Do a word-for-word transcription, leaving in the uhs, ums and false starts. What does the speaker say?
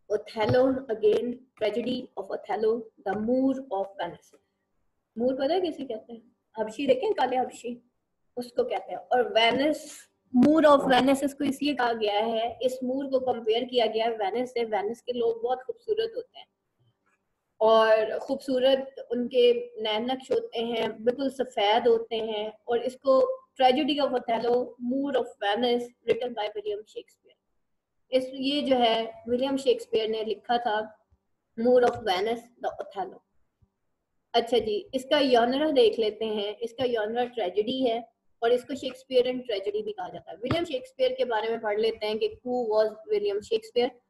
Othello again, tragedy of Othello, the Moor of Venice. Moor पता है किसे कहते हैं? हबशी देखें, काले हबशी, उसको कहते हैं। और वेनिस, मूर ऑफ वेनिस इसको इसलिए कहा गया है, इस मूर को कंपेयर किया गया है वेनिस से। वेनिस के लोग बहुत खूबसूरत होते हैं और खूबसूरत उनके नैन नक्श होते हैं, बिल्कुल सफ़ेद होते हैं। और इसको tragedy of Othello, Moor of Venice, written by William Shakespeare. इस ये जो है विलियम शेक्सपियर ने लिखा था, Moor of Venice, the Othello. अच्छा जी, इसका यॉनरा देख लेते हैं। इसका यॉनरा ट्रेजेडी है और इसको शेक्सपियरन ट्रेजेडी भी कहा जाता है। विलियम शेक्सपियर के बारे में पढ़ लेते हैं कि हु वाज विलियम शेक्सपियर।